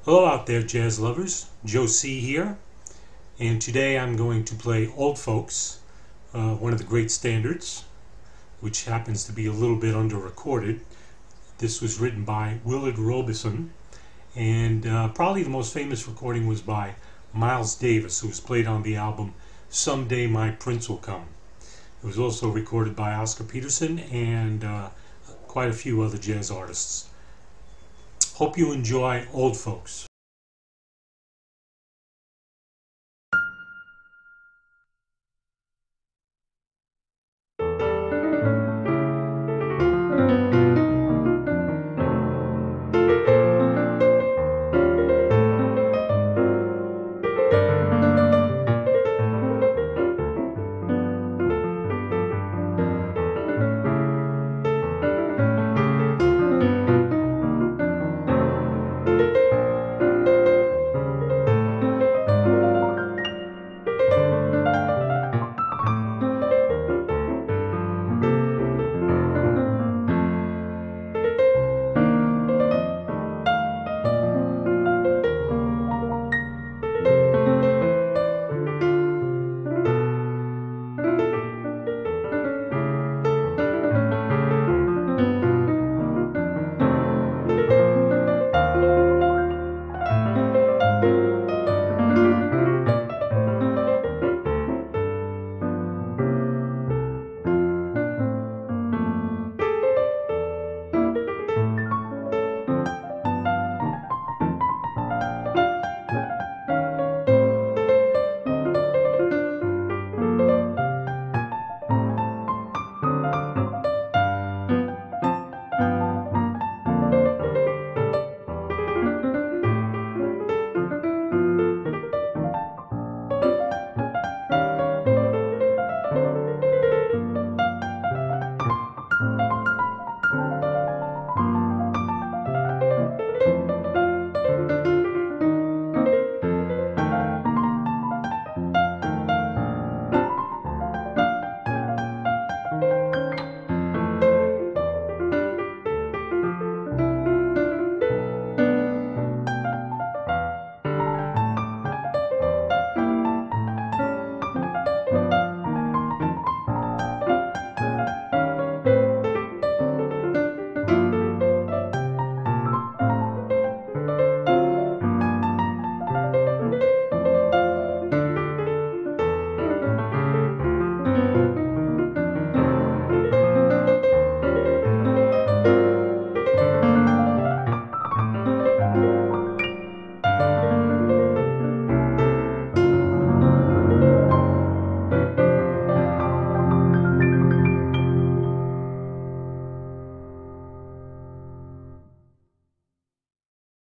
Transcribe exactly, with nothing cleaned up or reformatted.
Hello out there, jazz lovers. Joe C here, and today I'm going to play Old Folks, uh, one of the great standards, which happens to be a little bit under-recorded. This was written by Willard Robeson, and uh, probably the most famous recording was by Miles Davis, who was played on the album Someday My Prince Will Come. It was also recorded by Oscar Peterson and uh, quite a few other jazz artists. Hope you enjoy Old Folks.